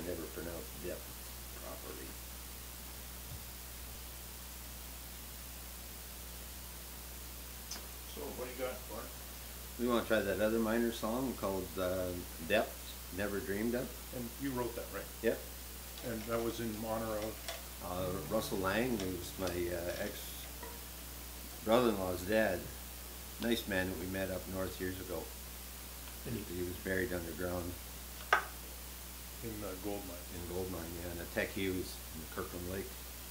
never pronounce depth properly. So what do you got, Lorne? We want to try that other Miner song called Depth, Never Dreamed Of. And you wrote that, right? Yep. And that was in honor of? Russell Lang, who's my ex-brother-in-law's dad. Nice man that we met up north years ago. He was buried underground. In gold mine. In gold mine, yeah, and a Tech Hughes in the Kirkland Lake.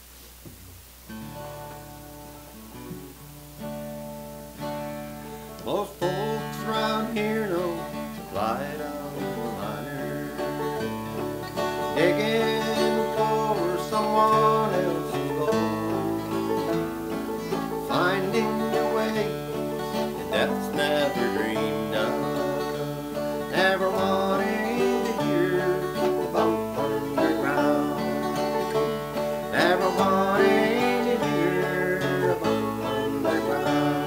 Most folks around here know the plight of the miner, digging for someone else's gold, finding your way in depths never dreamed of, never wanting to hear about underground, never wanting to hear about underground.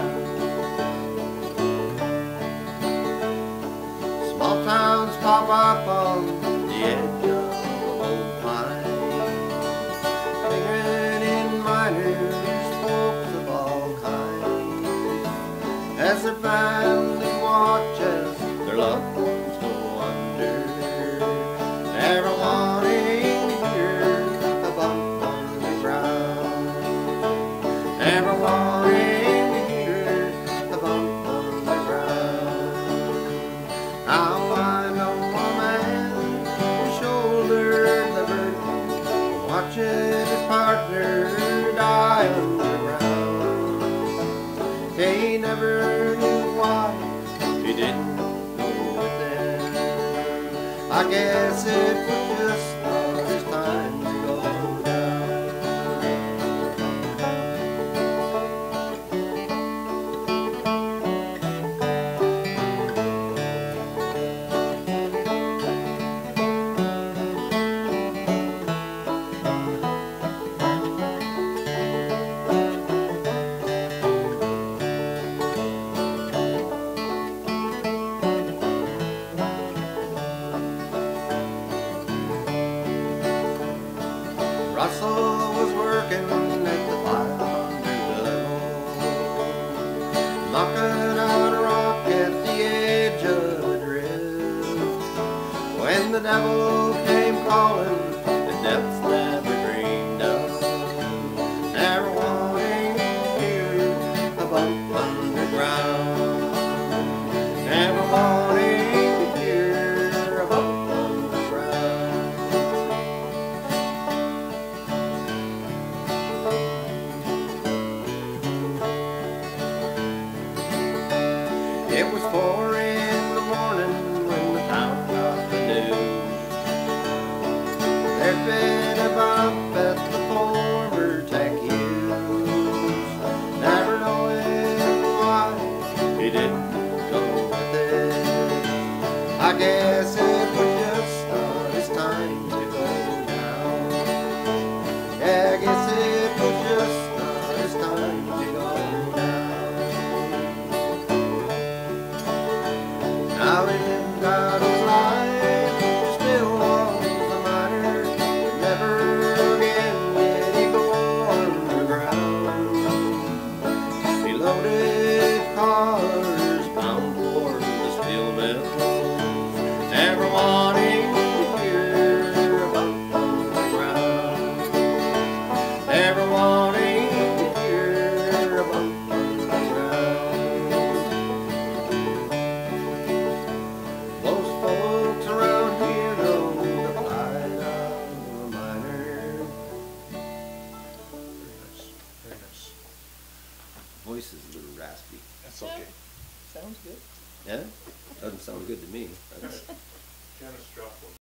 Small towns pop up on the edge of a old mine, figuring in miners, folks of all kinds, as their families watch as their loved ones go under, never wanting to hear about underground, never wanting to hear about underground. Now I know a man who shouldered the burden, watching his partner die underground. He never knew why, he didn't know it then. I guess it was just not his time to go down. Russell was working at the 500 level, knocking out a rock at the edge of a drift, when the devil came calling, the depths never dreamed of, never wanting to hear about underground, never wanting to hear about underground. It was 4 in the morning when the town got the news. There'd been a bump at the former Tech Hughes, never knowing why he didn't go with it. I guess it was just not his time to go down. Yeah, I guess it was just not his time to go down. Now he lived out his life, he still was a miner, never again did he go underground. He loaded cars bound for the steel mills, never wanting to hear about underground, never wanting to hear about underground. Most folks around here know the plight of a miner. Very nice, very nice. Voice is a little raspy. That's okay. Sounds good. Yeah? Doesn't sound good to me. That's Kind of struck one.